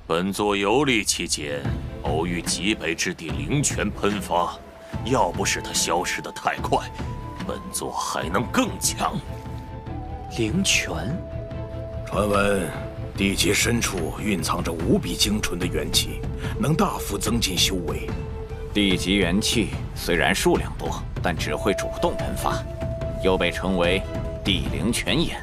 本座游历期间，偶遇极北之地灵泉喷发，要不是它消失得太快，本座还能更强。 灵泉， 传闻地极深处蕴藏着无比精纯的元气，能大幅增进修为。 地极元气虽然数量多，但只会主动喷发，又被称为地灵泉眼。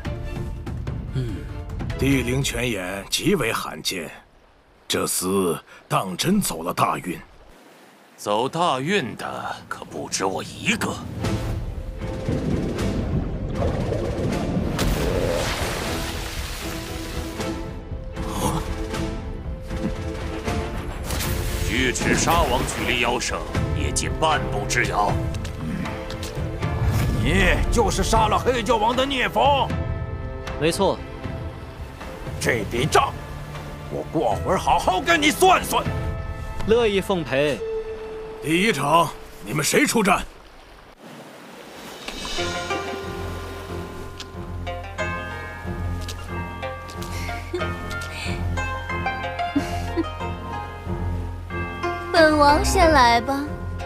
地灵泉眼极为罕见。 这厮当真走了大运， 走大运的可不止我一个。巨齿沙王距离妖圣也仅半步之遥。 你就是杀了黑教王的聂风？ 没错。 这笔账。 我过会儿好好跟你算算。 乐意奉陪。 第一场，你们谁出战？ 本王先来吧。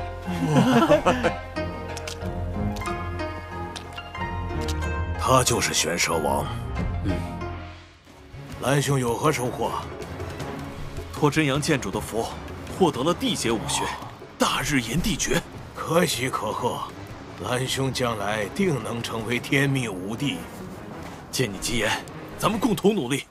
他就是玄蛇王。蓝兄有何收获？ 托真阳剑主的福，获得了地阶武学，大日炎地诀。 可喜可贺，蓝兄将来定能成为天命无敌。 借你吉言，咱们共同努力。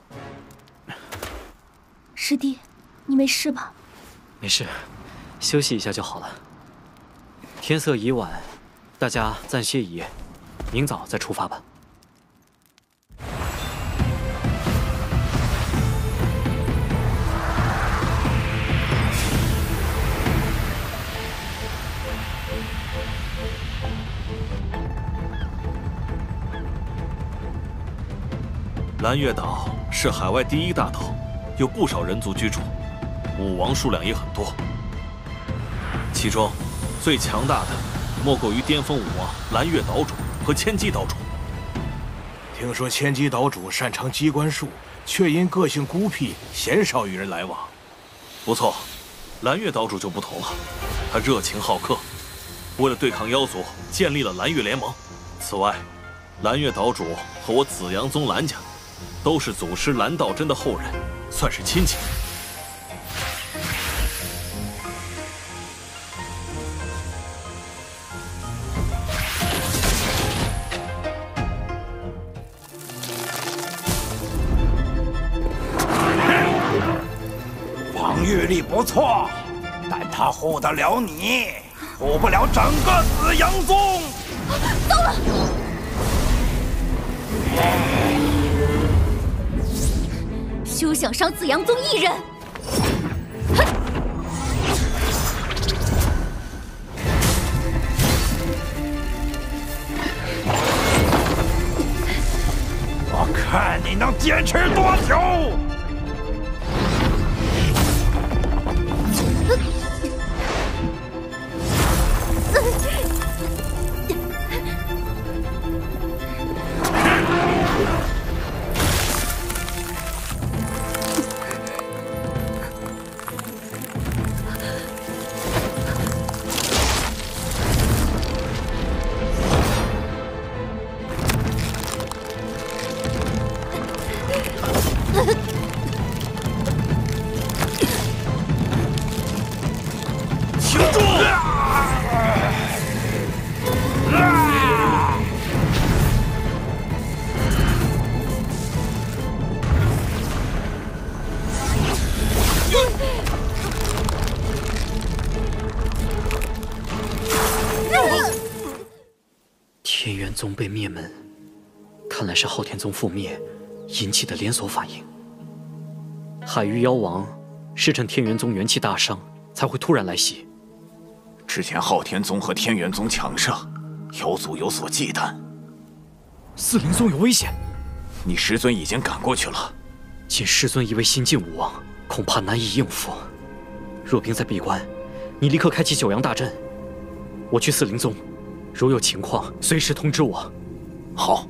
师弟，你没事吧？ 没事，休息一下就好了。天色已晚，大家暂歇一夜，明早再出发吧。 蓝月岛是海外第一大岛，有不少人族居住，武王数量也很多。其中最强大的莫过于巅峰武王蓝月岛主和千机岛主。 听说千机岛主擅长机关术，却因个性孤僻，鲜少与人来往。 不错，蓝月岛主就不同了，他热情好客，为了对抗妖族，建立了蓝月联盟。此外，蓝月岛主和我紫阳宗蓝家。 都是祖师蓝道真的后人，算是亲戚。 防御力不错，但他护得了你，护不了整个紫阳宗。 糟了！ 休想伤紫阳宗一人！ 我看你能坚持多久！ 天元宗被灭门，看来是昊天宗覆灭引起的连锁反应。海域妖王是趁天元宗元气大伤，才会突然来袭。 之前昊天宗和天元宗强盛，妖族有所忌惮。 四灵宗有危险， 你师尊已经赶过去了。 仅师尊一位新晋武王，恐怕难以应付。若兵在闭关，你立刻开启九阳大阵。我去四灵宗，如有情况，随时通知我。 好。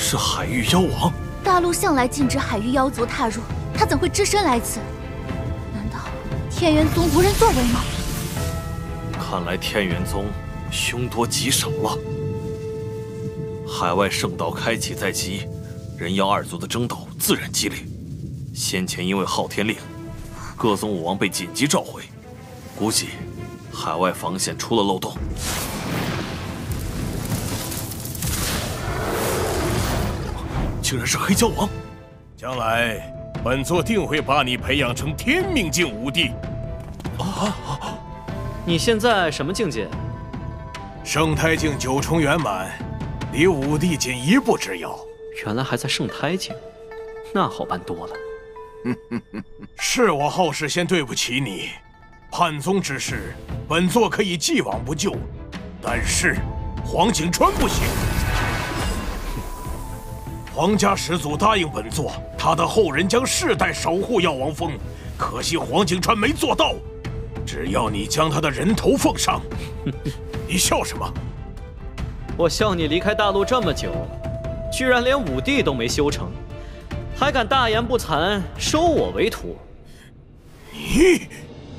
是海域妖王。 大陆向来禁止海域妖族踏入，他怎会只身来此？难道天元宗无人作为吗？ 看来天元宗凶多吉少了。海外圣道开启在即，人妖二族的争斗自然激烈。先前因为昊天令，各宗武王被紧急召回，估计海外防线出了漏洞。竟然是黑蛟王！ 将来本座定会把你培养成天命境武帝。 你现在什么境界？ 圣胎境9重圆满，离武帝仅1步之遥。 原来还在圣胎境，那好办多了。 是我后世先对不起你，叛宗之事，本座可以既往不咎，但是黄景川不行。皇家始祖答应本座，他的后人将世代守护药王峰，可惜黄景川没做到。只要你将他的人头奉上，你笑什么？ 我笑你离开大陆这么久，居然连武帝都没修成，还敢大言不惭收我为徒。 你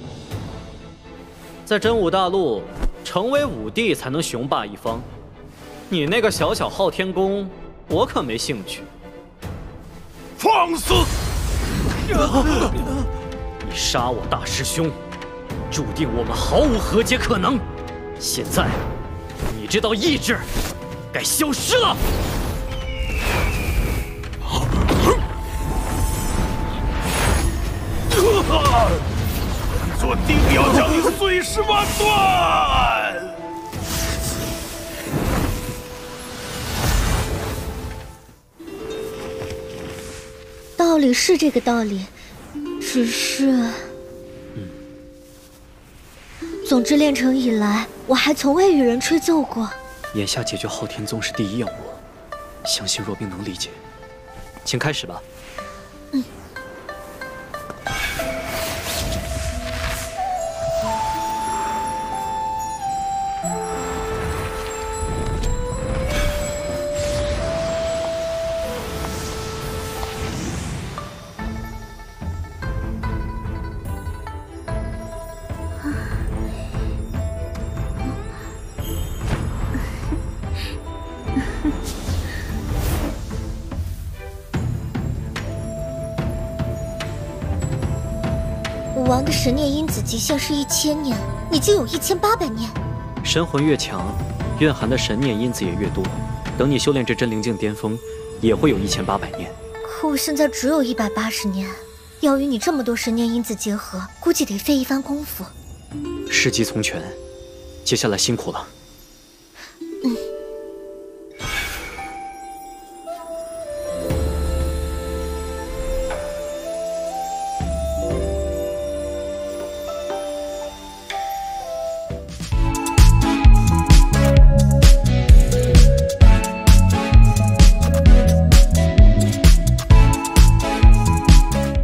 在真武大陆，成为武帝才能雄霸一方。你那个小小昊天宫，我可没兴趣。 放肆！ 你杀我大师兄，注定我们毫无和解可能。现在，你这道意志该消失了。 本座定要将你碎尸万段！ 道理是这个道理，只是……总之，练成以来，我还从未与人吹奏过。 眼下解决昊天宗是第一要务，相信若冰能理解。请开始吧。 武王的神念因子极限是1000年，你就有1800年。 神魂越强，蕴含的神念因子也越多。等你修炼至真灵境巅峰，也会有1800年。 可我现在只有180年，要与你这么多神念因子结合，估计得费一番功夫。 时机从权，接下来辛苦了。